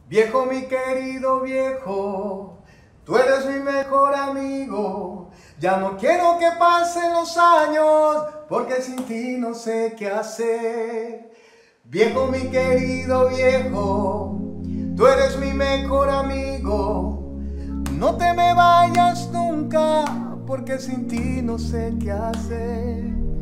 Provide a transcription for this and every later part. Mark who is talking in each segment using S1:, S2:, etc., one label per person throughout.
S1: Viejo, mi querido viejo, tú eres mi mejor amigo. Ya no quiero que pasen los años, porque sin ti no sé qué hacer. Viejo, mi querido viejo, tú eres mi mejor amigo. No te me vayas nunca, porque sin ti no sé qué hacer.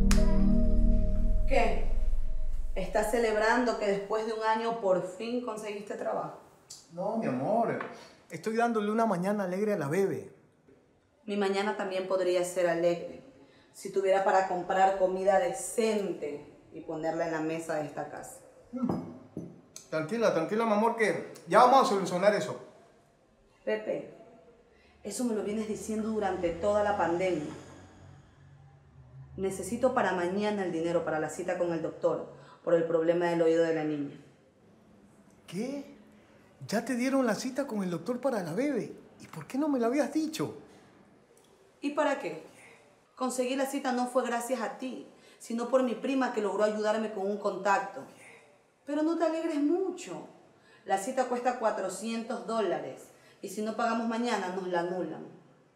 S2: ¿Qué? ¿Estás celebrando que después de un año por fin conseguiste trabajo?
S1: No, mi amor, estoy dándole una mañana alegre a la bebé.
S2: Mi mañana también podría ser alegre si tuviera para comprar comida decente y ponerla en la mesa de esta casa.
S1: Tranquila, tranquila, mi amor, que ya vamos a solucionar eso.
S2: Pepe, eso me lo vienes diciendo durante toda la pandemia. Necesito para mañana el dinero para la cita con el doctor por el problema del oído de la niña.
S1: ¿Qué? ¿Ya te dieron la cita con el doctor para la bebé? ¿Y por qué no me lo habías dicho?
S2: ¿Y para qué? Conseguir la cita no fue gracias a ti, sino por mi prima que logró ayudarme con un contacto. Pero no te alegres mucho. La cita cuesta $400 y si no pagamos mañana nos la anulan.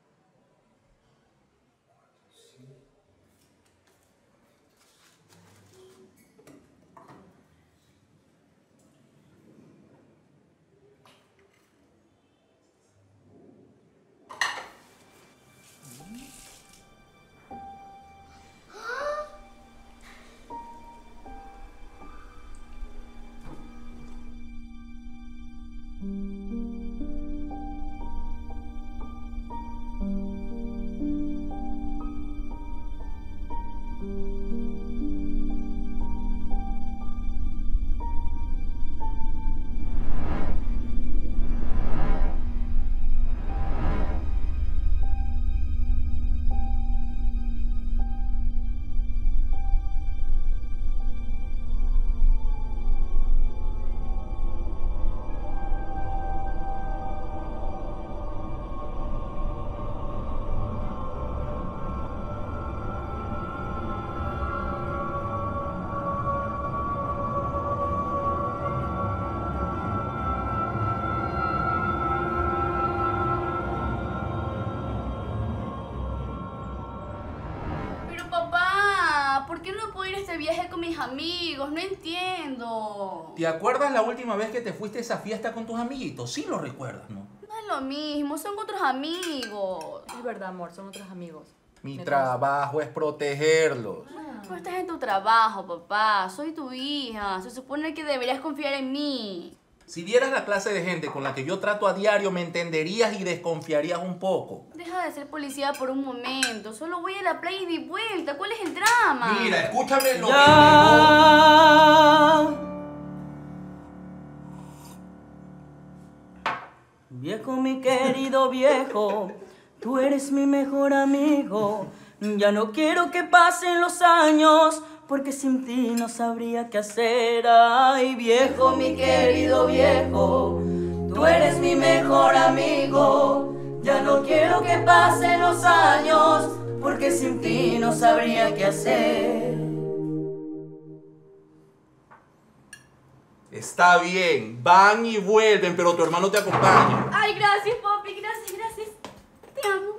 S3: ¿Por qué no puedo ir a este viaje con mis amigos? No entiendo.
S4: ¿Te acuerdas la última vez que te fuiste a esa fiesta con tus amiguitos? Sí lo recuerdas, ¿no?
S3: No es lo mismo, son otros amigos.
S5: Es verdad, amor, son otros amigos.
S4: Mi trabajo es protegerlos.
S3: Tú estás en tu trabajo, papá. Soy tu hija. Se supone que deberías confiar en mí.
S4: Si vieras la clase de gente con la que yo trato a diario, me entenderías y desconfiarías un poco.
S3: Deja de ser policía por un momento. Solo voy a la playa y de vuelta. ¿Cuál es el drama?
S4: Mira, escúchame lo
S6: Viejo, mi querido viejo, tú eres mi mejor amigo. Ya no quiero que pasen los años, porque sin ti no sabría qué hacer. Ay, viejo, mi querido viejo, tú eres mi mejor amigo. Ya no quiero que pasen los años, porque sin ti no sabría qué hacer.
S4: Está bien, van y vuelven, pero tu hermano te acompaña.
S3: Ay, gracias, papi. Gracias, gracias. Te amo.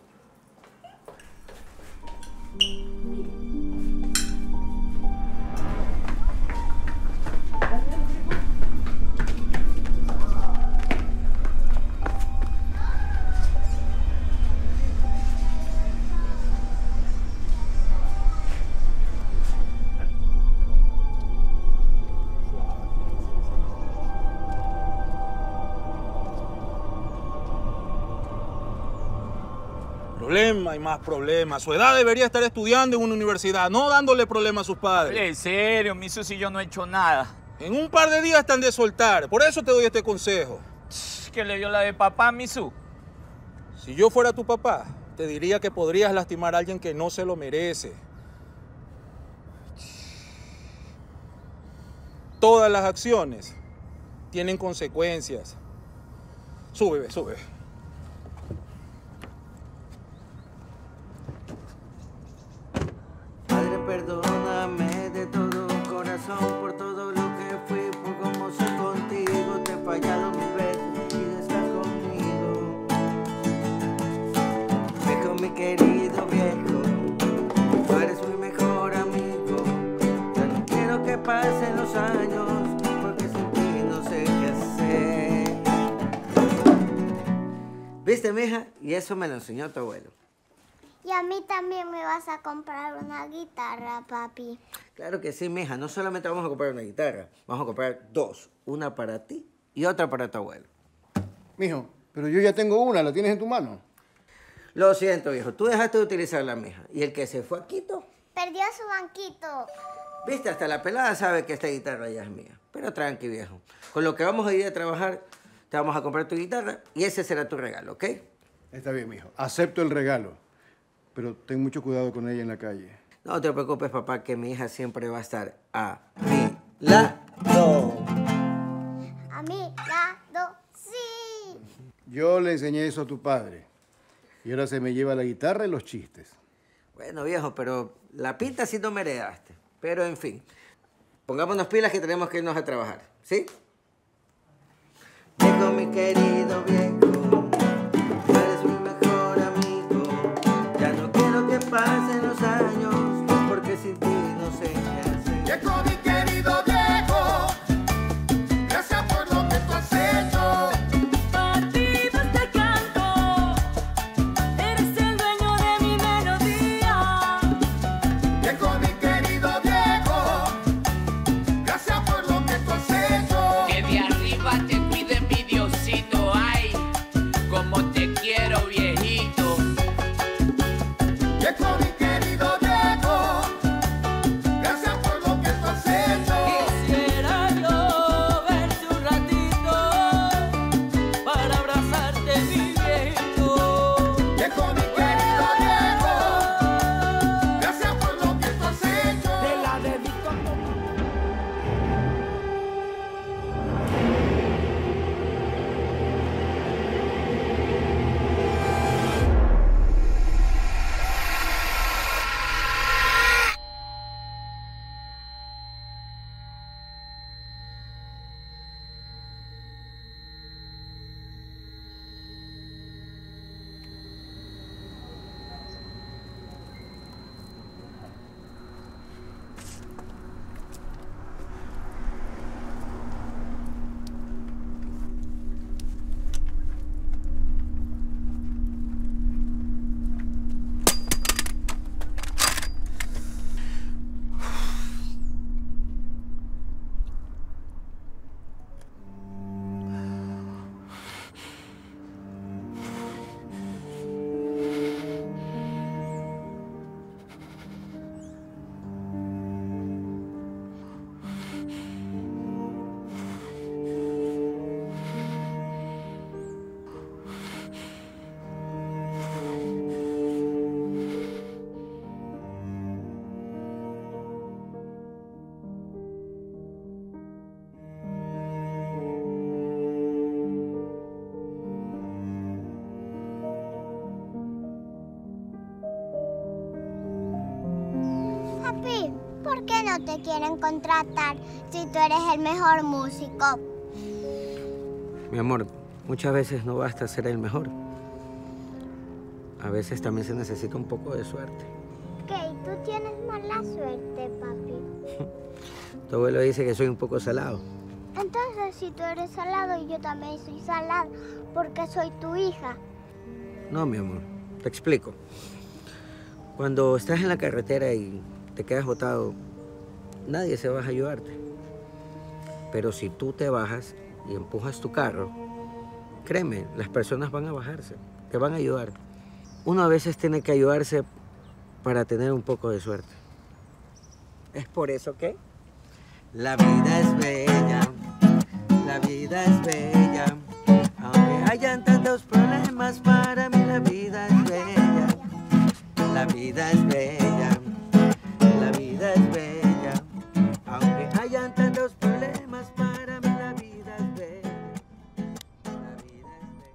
S4: Problema y más problemas. Su edad debería estar estudiando en una universidad, no dándole problemas a sus padres.
S7: En serio, Misu, si yo no he hecho nada.
S4: En un par de días están de soltar. Por eso te doy este consejo.
S7: ¿Qué le dio la de papá, Misu?
S4: Si yo fuera tu papá, te diría que podrías lastimar a alguien que no se lo merece. Todas las acciones tienen consecuencias. Sube, bebé, sube.
S8: Padre, perdóname de todo corazón por todo lo que fui, por cómo soy contigo, te he fallado. ¿Viste, mija? Y eso me lo enseñó tu abuelo.
S9: Y a mí también me vas a comprar una guitarra, papi.
S8: Claro que sí, mija. No solamente vamos a comprar una guitarra, vamos a comprar dos. Una para ti y otra para tu abuelo.
S1: Mijo, pero yo ya tengo una, ¿la tienes en tu mano?
S8: Lo siento, viejo. Tú dejaste de utilizarla, mija. Y el que se fue a Quito...
S9: Perdió su banquito.
S8: Viste, hasta la pelada sabe que esta guitarra ya es mía. Pero tranqui, viejo. Con lo que vamos a ir a trabajar, te vamos a comprar tu guitarra y ese será tu regalo, ¿ok?
S1: Está bien, mijo. Acepto el regalo. Pero ten mucho cuidado con ella en la calle.
S8: No te preocupes, papá, que mi hija siempre va a estar a mi lado.
S9: A mi lado, sí.
S1: Yo le enseñé eso a tu padre. Y ahora se me lleva la guitarra y los chistes.
S8: Bueno, viejo, pero la pinta sí no me heredaste. Pero, en fin, pongámonos pilas que tenemos que irnos a trabajar, ¿sí? Viejo, mi querido viejo, tú eres mi mejor amigo. Ya no quiero que pasen los años, porque sin ti no sé qué hacer.
S1: Viejo, mi querido viejo, gracias por lo que tú has hecho.
S6: A ti te canto, eres el dueño de mi melodía.
S1: Viejo, mi querido viejo, gracias por lo que tú has hecho.
S7: Que de arriba te cuide mi Diosito, ay, como te quiero, viejito.
S1: Viejo, mi querido viejo, gracias por lo que tú has hecho.
S6: Quisiera yo verte un ratito para abrazarte, mi viejito.
S1: Viejo, mi querido viejo, gracias por lo que tú has hecho.
S7: Te la dedico a tu
S9: Papi, ¿por qué no te quieren contratar si tú eres el mejor músico?
S8: Mi amor, muchas veces no basta ser el mejor. A veces también se necesita un poco de suerte.
S9: ¿Qué? ¿Tú tienes mala suerte, papi?
S8: Tu abuelo dice que soy un poco salado.
S9: Entonces, si tú eres salado y yo también soy salada, ¿por qué soy tu hija?
S8: No, mi amor, te explico. Cuando estás en la carretera y te quedas botado, nadie se va a ayudarte. Pero si tú te bajas y empujas tu carro, créeme, las personas van a bajarse, te van a ayudar. Uno a veces tiene que ayudarse para tener un poco de suerte. Es por eso que la vida es bella, la vida es bella. Aunque hayan tantos problemas, para mí la vida es bella. La vida es bella, la vida es bella. Aunque hayan tantos problemas, para mí la vida es bella. La vida es bella.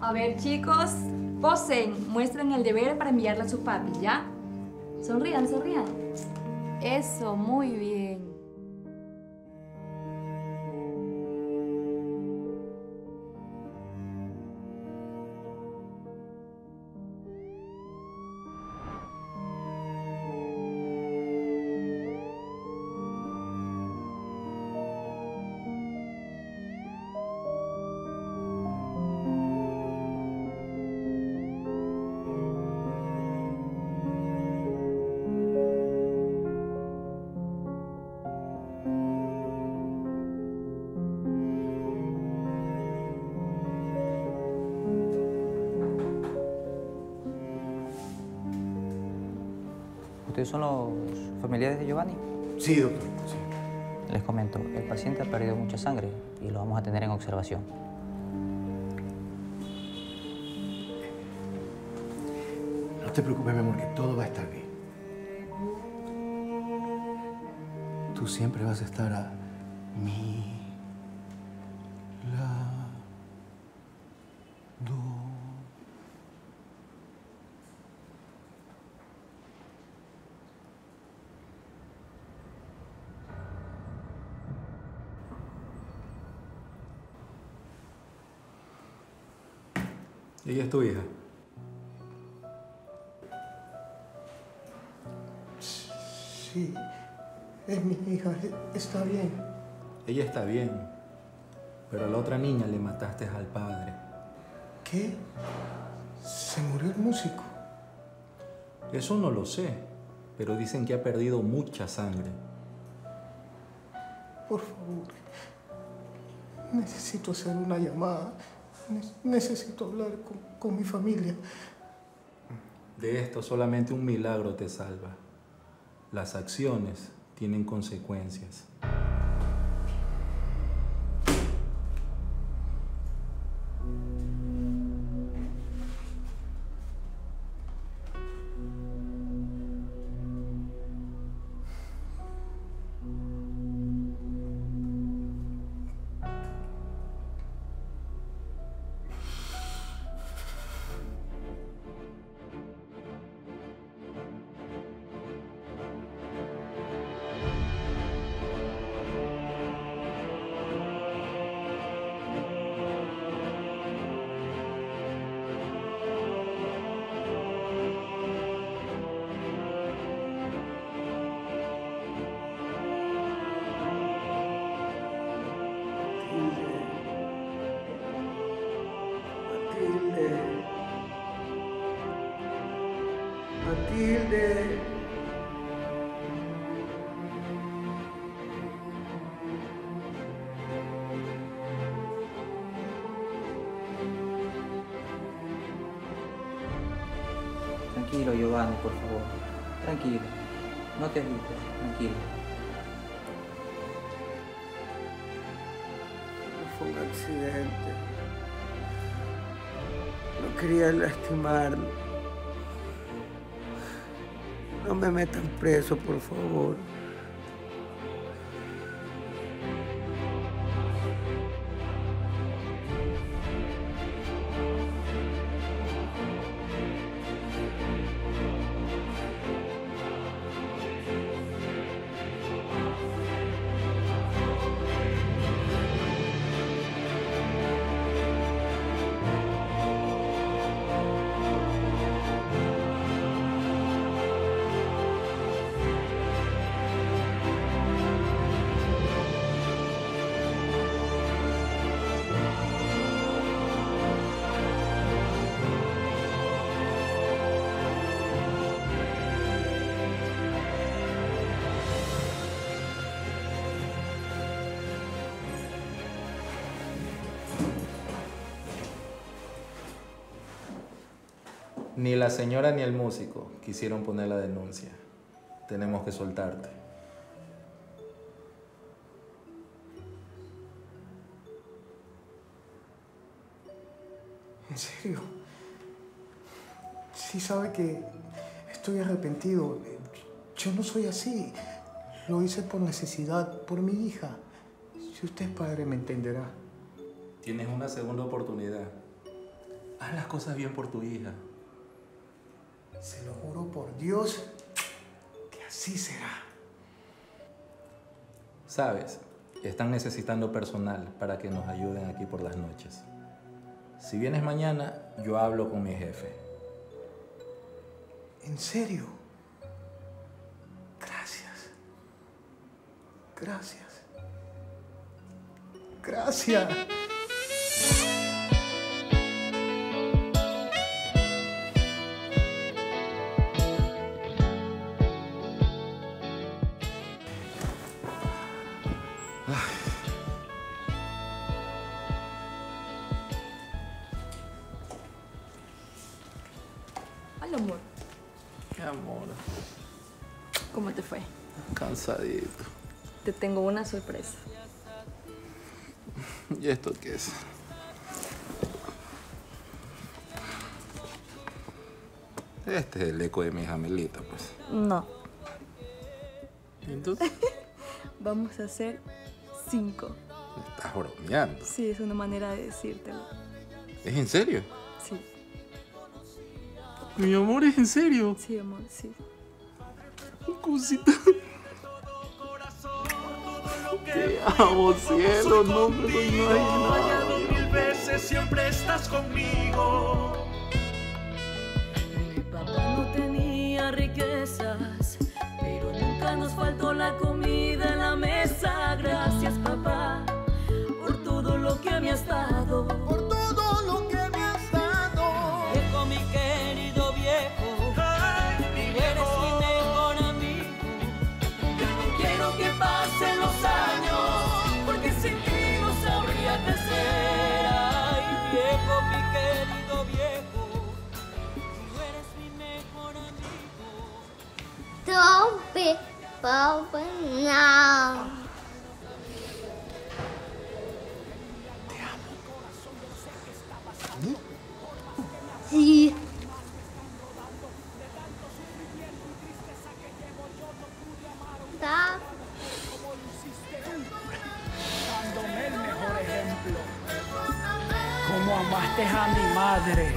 S5: A ver, chicos, posen, muestren el deber para enviarle a sus papis, ¿ya? Sonrían, sonrían. Eso, muy bien.
S10: ¿Ustedes son los familiares de Giovanni?
S1: Sí, doctor, sí.
S10: Les comento, el paciente ha perdido mucha sangre y lo vamos a tener en observación.
S1: No te preocupes, mi amor, que todo va a estar bien. Tú siempre vas a estar a mi lado.
S4: ¿Ella es tu hija?
S1: Sí, es mi hija, está bien.
S4: Ella está bien, pero a la otra niña le mataste al padre.
S1: ¿Qué? ¿Se murió el músico?
S4: Eso no lo sé, pero dicen que ha perdido mucha sangre.
S1: Por favor, necesito hacer una llamada. Necesito hablar con mi familia.
S4: De esto solamente un milagro te salva. Las acciones tienen consecuencias.
S1: Matilde.
S10: Tranquilo, Giovanni, por favor. Tranquilo. No te agites, tranquilo.
S8: Fue un accidente. No quería lastimarlo. No me metan preso, por favor.
S4: Ni la señora ni el músico quisieron poner la denuncia. Tenemos que soltarte.
S1: ¿En serio? Sí sabe que estoy arrepentido. Yo no soy así. Lo hice por necesidad, por mi hija. Si usted es padre, me entenderá.
S4: Tienes una segunda oportunidad. Haz las cosas bien por tu hija.
S1: Se lo juro por Dios que así será.
S4: Sabes, están necesitando personal para que nos ayuden aquí por las noches. Si vienes mañana, yo hablo con mi jefe.
S1: ¿En serio? Gracias. Gracias. Gracias.
S5: Hola, amor.
S4: Qué amor.
S5: ¿Cómo te fue?
S4: Cansadito.
S5: Te tengo una sorpresa.
S4: ¿Y esto qué es? Este es el eco de mi jamelita, pues.
S5: No.
S4: ¿Y entonces?
S5: Vamos a hacer 5.
S4: Me estás bromeando.
S5: Sí, es una manera de decírtelo.
S4: ¿Es en serio?
S5: Sí.
S4: Mi amor, ¿es en serio?
S5: Sí, amor, sí.
S4: Cosita. Te amo, cielo, no me lo imagino.
S11: 1000 veces siempre estás conmigo.
S6: Mi papá no tenía riquezas, pero nunca nos faltó la comida en la mesa. Gracias, papá, por todo lo que me has dado.
S1: Por todo lo que me has dado.
S6: Viejo, mi querido viejo, eres mi mejor amigo. Ya no quiero que pasen los años, porque sin ti no sabría qué hacer. Ay, viejo, mi querido viejo, tú eres mi mejor amigo.
S9: Don't be bold now. Sí. Está.
S11: Dándome el mejor ejemplo. Como amaste a mi madre.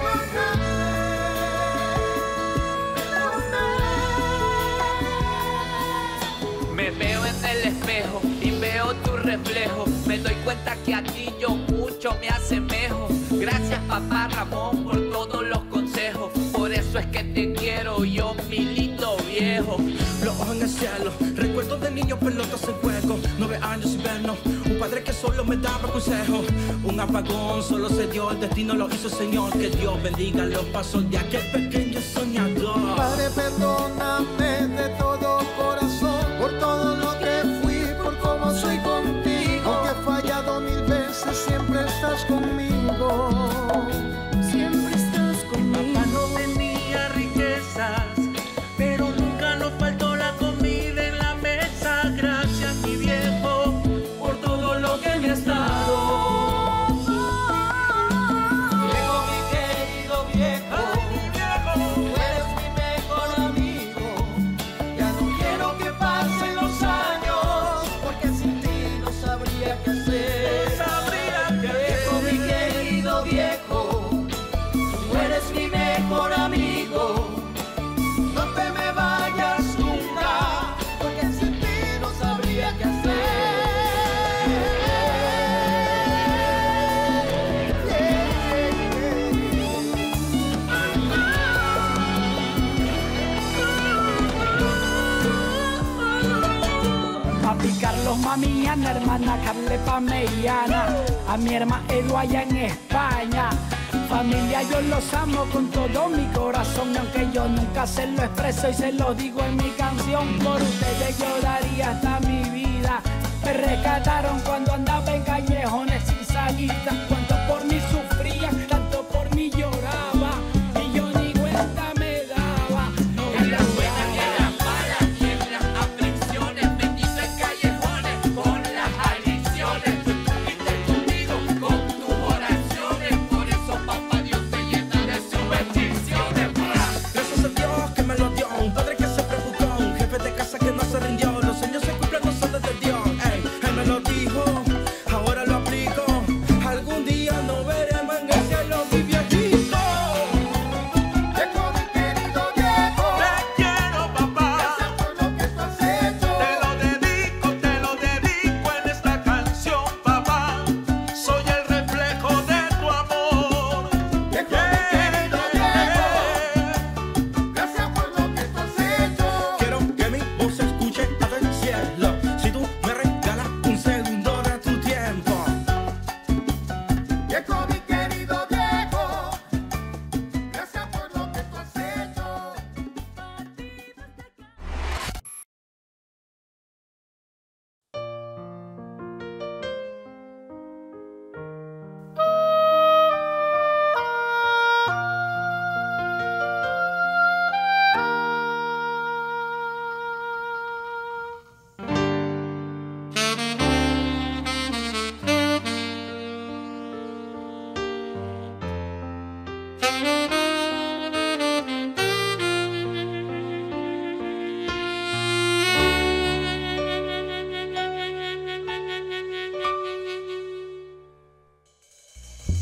S7: Me veo en el espejo y veo tu reflejo. Me doy cuenta que a ti yo mucho me asemejo. Gracias, papá Ramón, por todos los consejos. Por eso es que te quiero yo, mi lindo viejo.
S11: Los ojos en el cielo, recuerdos de niños, pelotas en juego. 9 años sin vernos, un padre que solo me daba consejos. Un apagón solo se dio, el destino lo hizo el Señor. Que Dios bendiga los pasos de aquel pequeño soñador.
S1: Padre, perdóname de todo corazón por todo lo que fui, por cómo soy contigo. Aunque he fallado 1000 veces, siempre estás conmigo.
S6: Siempre estás conmigo.
S11: Papá no tenía riquezas, pero nunca nos faltó la comida en la mesa. Gracias, mi viejo, por todo lo que me has dado.
S6: Viejo, mi querido viejo, tú eres mi mejor amigo. Ya no quiero que pasen los años, porque sin ti no sabría qué hacer. Viejo, mi querido viejo, tú eres mi mejor amigo. No te me vayas nunca, porque sin ti no sabría qué hacer.
S11: Papi Carlos, mami Ana, hermana Carlepa Meiana, a mi hermana Edu allá en España. Familia, yo los amo con todo mi corazón, y aunque yo nunca se lo expreso y se lo digo en mi canción, por ustedes yo daría hasta mi vida. Me rescataron cuando andaba en callejones sin salida, cuando por mí sufrían, tanto por mí lloraba, y yo ni cuenta me daba.
S7: En las buenas y en las malas, y en las aflicciones, bendito en callejones, con las adicciones. Tú estuviste conmigo con tus oraciones, por eso papá Dios te llena de sus bendiciones.
S11: Gracias a Dios que me lo dio, un padre que se preocupó, un jefe de casa que no se rindió. Los sueños se cumplen, no son de Dios. Él me lo dijo, ahora lo aplico. Algún día no veré a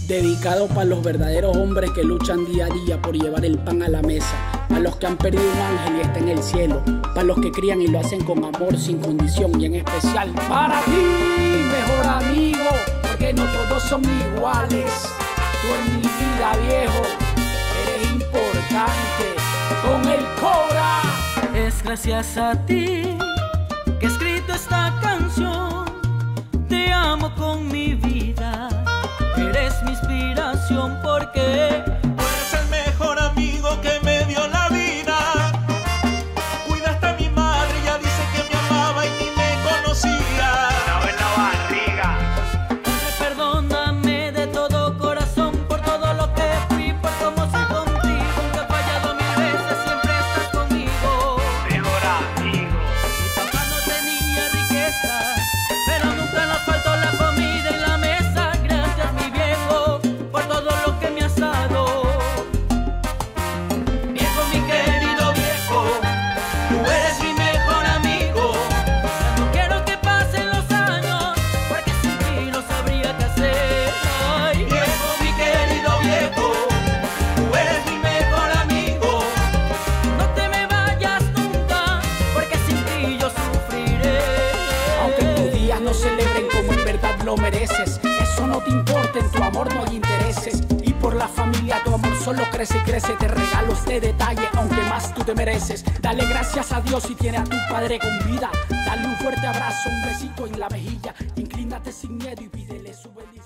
S11: Dedicado para los verdaderos hombres que luchan día a día por llevar el pan a la mesa. Para los que han perdido un ángel y está en el cielo. Para los que crían y lo hacen con amor, sin condición. Y en especial para ti, mejor amigo, porque no todos son iguales. Tú en mi vida, viejo, eres importante. Con el Cora.
S6: Es gracias a ti que he escrito esta canción. Te amo con mi vida. Eres mi inspiración porque
S12: tú eres el mejor amigo que me dio la vida. Cuidaste a mi madre, ella dice que me amaba y ni me conocía.
S7: Estaba en la barriga.
S6: Perdóname de todo corazón por todo lo que fui, por cómo soy contigo. Aunque he fallado 1000 veces, siempre estás conmigo.
S7: Mejor amigo.
S6: Mi papá no tenía riqueza, pero nunca nos faltó la comida en la mesa. Gracias, mi viejo, por todo lo que me has dado. Viejo, mi querido viejo, tú eres mi mejor amigo. Ya no quiero que pasen los años, porque sin ti no sabría qué hacer. Ay, viejo, mi querido viejo, tú eres mi mejor amigo. No te me vayas nunca, porque sin ti yo sufriré.
S11: Aunque tus días no celebren como en verdad lo mereces, eso no te importa, en tu amor no hay intereses. Y por la familia tu amor solo crece y crece. Te regalo este detalle, aunque más tú te mereces. Dale gracias a Dios si tiene a tu padre con vida. Dale un fuerte abrazo, un besito en la mejilla. Inclínate sin miedo y pídele su bendición.